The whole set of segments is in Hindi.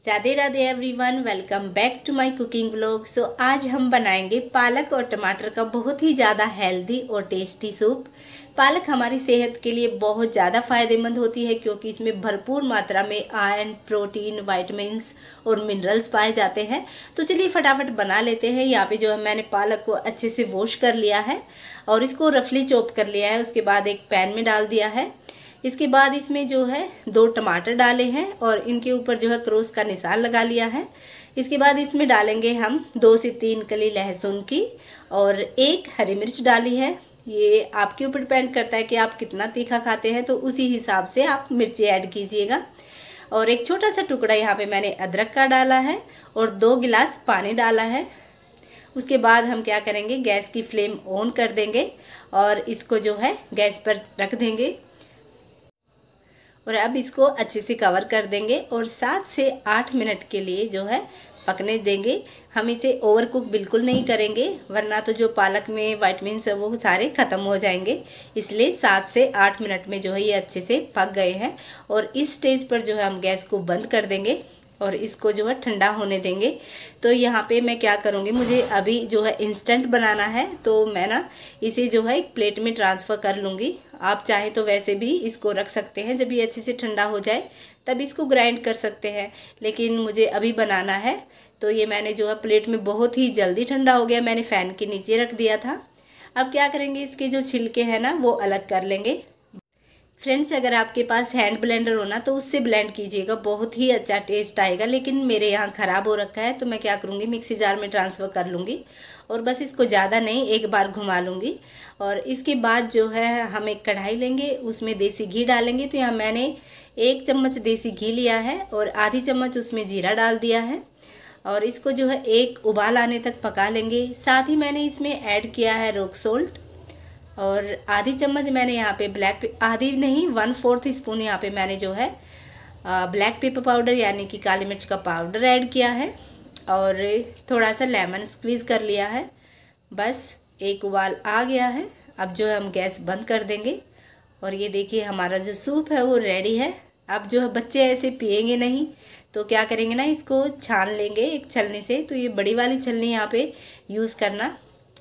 Radhe Radhe everyone, welcome back to my cooking vlog. So आज हम बनाएंगे पालक और टमाटर का बहुत ही ज़्यादा हेल्दी और टेस्टी सूप। पालक हमारी सेहत के लिए बहुत ज़्यादा फ़ायदेमंद होती है क्योंकि इसमें भरपूर मात्रा में आयरन, प्रोटीन, विटामिन्स और मिनरल्स पाए जाते हैं। तो चलिए फटाफट बना लेते हैं। यहाँ पे जो है मैंने पालक को अच्छे से वॉश कर लिया है और इसको रफली चॉप कर लिया है। उसके बाद एक पैन में डाल दिया है। इसके बाद इसमें जो है 2 टमाटर डाले हैं और इनके ऊपर जो है क्रॉस का निशान लगा लिया है। इसके बाद इसमें डालेंगे हम 2 से 3 कली लहसुन की और 1 हरी मिर्च डाली है। ये आपके ऊपर डिपेंड करता है कि आप कितना तीखा खाते हैं, तो उसी हिसाब से आप मिर्ची ऐड कीजिएगा। और एक छोटा सा टुकड़ा यहाँ पे मैंने अदरक का डाला है और 2 गिलास पानी डाला है। उसके बाद हम क्या करेंगे, गैस की फ्लेम ऑन कर देंगे और इसको जो है गैस पर रख देंगे और अब इसको अच्छे से कवर कर देंगे और 7 से 8 मिनट के लिए जो है पकने देंगे। हम इसे ओवर कुक बिल्कुल नहीं करेंगे वरना तो जो पालक में विटामिन्स है वो सारे ख़त्म हो जाएंगे। इसलिए 7 से 8 मिनट में जो है ये अच्छे से पक गए हैं और इस स्टेज पर जो है हम गैस को बंद कर देंगे और इसको जो है ठंडा होने देंगे। तो यहाँ पे मैं क्या करूँगी, मुझे अभी जो है इंस्टेंट बनाना है तो मैं ना इसे जो है एक प्लेट में ट्रांसफ़र कर लूँगी। आप चाहें तो वैसे भी इसको रख सकते हैं, जब ये अच्छे से ठंडा हो जाए तब इसको ग्राइंड कर सकते हैं, लेकिन मुझे अभी बनाना है। तो ये मैंने जो है प्लेट में बहुत ही जल्दी ठंडा हो गया, मैंने फ़ैन के नीचे रख दिया था। अब क्या करेंगे, इसके जो छिलके हैं ना वो अलग कर लेंगे। फ्रेंड्स, अगर आपके पास हैंड ब्लेंडर हो ना तो उससे ब्लेंड कीजिएगा, बहुत ही अच्छा टेस्ट आएगा। लेकिन मेरे यहाँ ख़राब हो रखा है तो मैं क्या करूँगी, मिक्सी जार में ट्रांसफ़र कर लूँगी और बस इसको ज़्यादा नहीं एक बार घुमा लूँगी। और इसके बाद जो है हम एक कढ़ाई लेंगे, उसमें देसी घी डालेंगे। तो यहाँ मैंने 1 चम्मच देसी घी लिया है और आधी चम्मच उसमें जीरा डाल दिया है और इसको जो है एक उबाल आने तक पका लेंगे। साथ ही मैंने इसमें ऐड किया है रॉक सॉल्ट और आधी चम्मच मैंने यहाँ पे आधी नहीं 1/4 स्पून यहाँ पे मैंने जो है ब्लैक पेपर पाउडर यानी कि काली मिर्च का पाउडर ऐड किया है और थोड़ा सा लेमन स्क्वीज़ कर लिया है। बस एक उबाल आ गया है। अब जो है हम गैस बंद कर देंगे और ये देखिए हमारा जो सूप है वो रेडी है। अब जो है बच्चे ऐसे पिएंगे नहीं तो क्या करेंगे ना, इसको छान लेंगे एक छलनी से। तो ये बड़ी वाली छलनी यहाँ पे यूज़ करना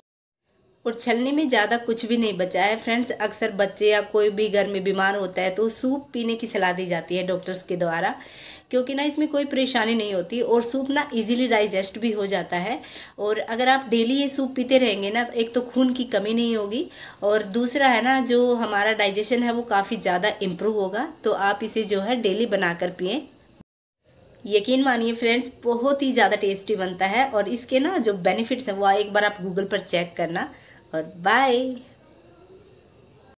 और छलनी में ज़्यादा कुछ भी नहीं बचा है। फ्रेंड्स, अक्सर बच्चे या कोई भी घर में बीमार होता है तो सूप पीने की सलाह दी जाती है डॉक्टर्स के द्वारा, क्योंकि ना इसमें कोई परेशानी नहीं होती और सूप ना इजीली डाइजेस्ट भी हो जाता है। और अगर आप डेली ये सूप पीते रहेंगे ना तो एक तो खून की कमी नहीं होगी और दूसरा है ना, जो हमारा डाइजेशन है वो काफ़ी ज़्यादा इम्प्रूव होगा। तो आप इसे जो है डेली बनाकर पिएँ। यकीन मानिए फ्रेंड्स, बहुत ही ज़्यादा टेस्टी बनता है और इसके ना जो बेनिफिट्स हैं वो एक बार आप गूगल पर चेक करना। और बाय।